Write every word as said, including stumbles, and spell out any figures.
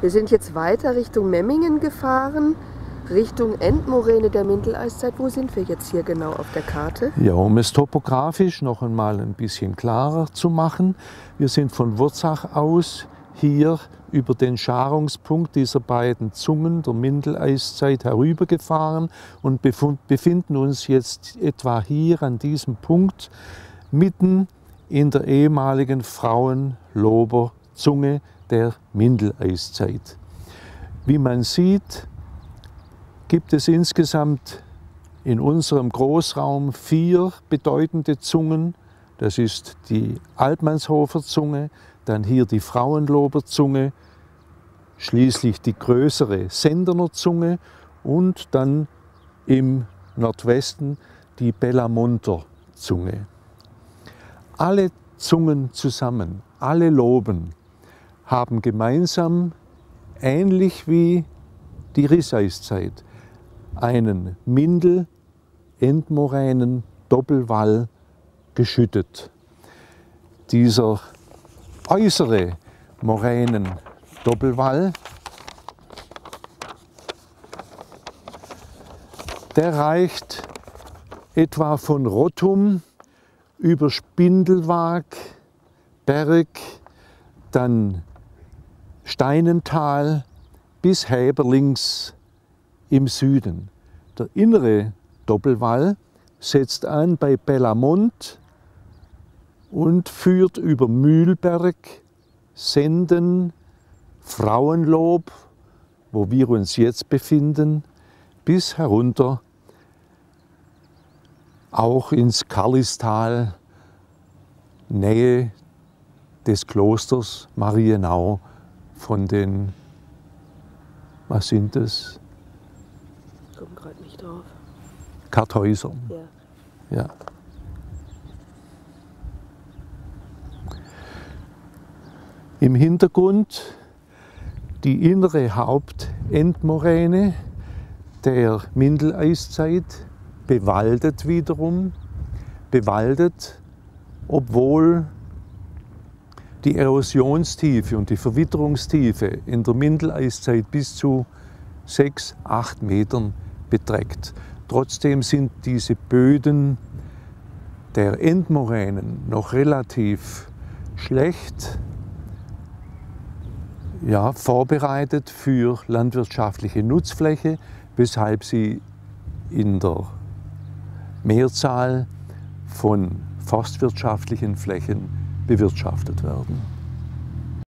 Wir sind jetzt weiter Richtung Memmingen gefahren, Richtung Endmoräne der Mindeleiszeit. Wo sind wir jetzt hier genau auf der Karte? Ja, um es topografisch noch einmal ein bisschen klarer zu machen. Wir sind von Wurzach aus hier über den Scharungspunkt dieser beiden Zungen der Mindeleiszeit herübergefahren und befinden uns jetzt etwa hier an diesem Punkt mitten in der ehemaligen Frauenlober Zunge der Mindeleiszeit. Wie man sieht, gibt es insgesamt in unserem Großraum vier bedeutende Zungen. Das ist die Altmannshofer Zunge, dann hier die Frauenlober Zunge, schließlich die größere Sendener Zunge und dann im Nordwesten die Bellamonter Zunge. Alle Zungen zusammen, alle Loben, haben gemeinsam, ähnlich wie die Risseiszeit, einen Mindel-Endmoränen Doppelwall geschüttet. Dieser äußere Moränen-Doppelwall, der reicht etwa von Rottum über Spindelwag, Berg, dann Steinental bis Häberlings im Süden. Der innere Doppelwall setzt an bei Bellamont und führt über Mühlberg, Senden, Frauenlob, wo wir uns jetzt befinden, bis herunter auch ins Karlistal, Nähe des Klosters Marienau von den, was sind das? Ich komme gerade nicht drauf. Kartäusern. Ja. Ja. Im Hintergrund die innere Hauptendmoräne der Mindeleiszeit, bewaldet wiederum, bewaldet, obwohl die Erosionstiefe und die Verwitterungstiefe in der Mindeleiszeit bis zu sechs, acht Metern beträgt. Trotzdem sind diese Böden der Endmoränen noch relativ schlecht, ja, vorbereitet für landwirtschaftliche Nutzfläche, weshalb sie in der Mehrzahl von forstwirtschaftlichen Flächen bewirtschaftet werden.